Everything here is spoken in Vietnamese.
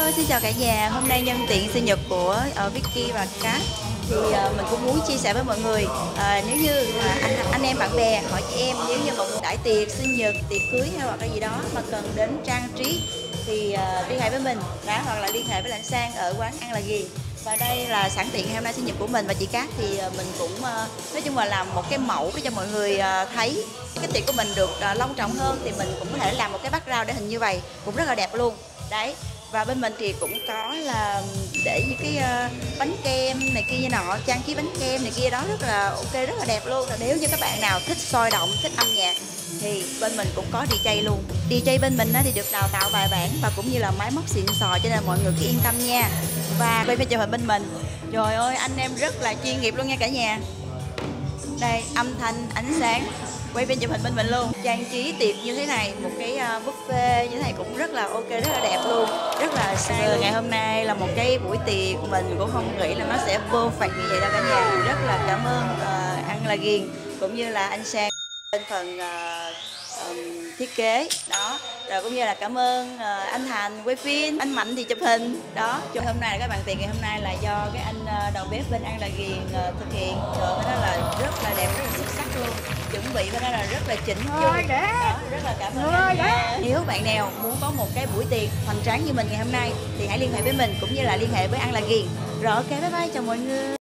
Xin chào cả nhà. Hôm nay nhân tiện sinh nhật của Vicky và Cát thì mình cũng muốn chia sẻ với mọi người, nếu như anh em bạn bè hỏi chị em nếu như mọi người đãi tiệc sinh nhật, tiệc cưới hay hoặc là gì đó mà cần đến trang trí thì liên hệ với mình đã, hoặc là liên hệ với Lãnh Sang ở quán Ăn Là Ghiền. Và đây là sẵn tiện hôm nay sinh nhật của mình và chị Cát thì mình cũng nói chung là làm một cái mẫu để cho mọi người thấy cái tiệc của mình được long trọng hơn, thì mình cũng có thể làm một cái background để hình như vậy cũng rất là đẹp luôn đấy. Và bên mình thì cũng có là để những cái bánh kem này kia như nọ, trang trí bánh kem này kia đó rất là ok, rất là đẹp luôn. Nếu như các bạn nào thích sôi động, thích âm nhạc thì bên mình cũng có DJ luôn. DJ bên mình thì được đào tạo bài bản và cũng như là máy móc xịn sò, cho nên mọi người cứ yên tâm nha. Và quay phim chụp hình bên mình, trời ơi anh em rất là chuyên nghiệp luôn nha cả nhà. Đây, âm thanh, ánh sáng, quay phim chụp hình bên mình luôn. Trang trí tiệc như thế này, một cái buffet như thế này cũng rất là ok, rất là đẹp luôn, rất là sang. Ngày hôm nay là một cái buổi tiệc mình cũng không nghĩ là nó sẽ perfect như vậy đâu cả nhà. Rất là cảm ơn Ăn Là Ghiền cũng như là anh Sang bên phần thiết kế đó, rồi cũng như là cảm ơn anh Thành quay phim, anh Mạnh thì chụp hình đó. Cho hôm nay là các bạn tiệc ngày hôm nay là do cái anh đầu bếp bên Ăn Là Ghiền thực hiện, rồi cái đó là rất là đẹp, rất là xuất sắc luôn, chuẩn bị cái đó là rất là chỉnh chu đó, rất là cảm ơn anh. Nếu bạn nào muốn có một cái buổi tiệc hoành tráng như mình ngày hôm nay thì hãy liên hệ với mình cũng như là liên hệ với Ăn Là Ghiền. Rồi ok, bye bye, chào mọi người.